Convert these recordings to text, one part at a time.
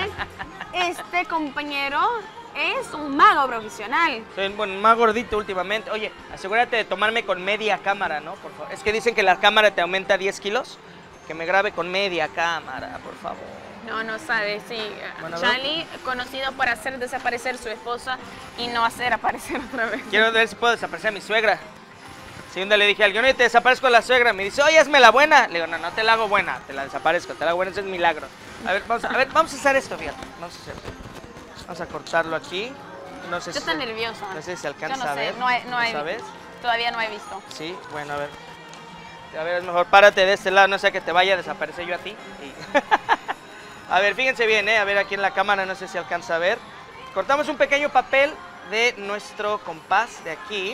este compañero es un mago profesional. Soy más gordito últimamente. Oye, asegúrate de tomarme con media cámara, ¿no? Por favor. Es que dicen que la cámara te aumenta 10 kilos. Que me grabe con media cámara, por favor. No sabe, sí. Bueno, Charlie, conocido por hacer desaparecer su esposa y no hacer aparecer otra vez. Quiero ver si puedo desaparecer a mi suegra. Si un día le dije a alguien, oye, te desaparezco a la suegra. Me dice, oye, hazme la buena. Le digo, no te la hago buena, te la desaparezco. Te la hago buena, eso es milagro. A ver, vamos a hacer esto, fíjate. Vamos a cortarlo aquí. No sé Yo estoy nerviosa. No sé si se alcanza Yo no a ver. sé, no he ¿Sabes? Todavía no he visto. Sí, bueno, a ver. A ver, es mejor párate de este lado, no sea que te vaya a desaparecer yo a ti. A ver, fíjense bien, a ver aquí en la cámara, no sé si alcanza a ver. Cortamos un pequeño papel de nuestro compás de aquí.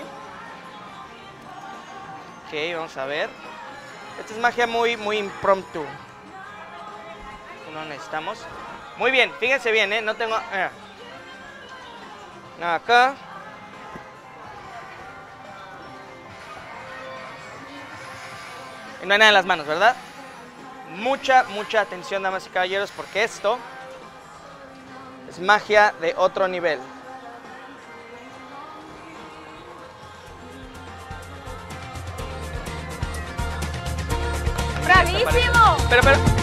Ok, vamos a ver. Esta es magia muy impromptu. No necesitamos. Muy bien, fíjense bien, no tengo... acá. Y no hay nada en las manos, ¿verdad? Mucha atención, damas y caballeros, porque esto es magia de otro nivel. ¡Bravísimo! Pero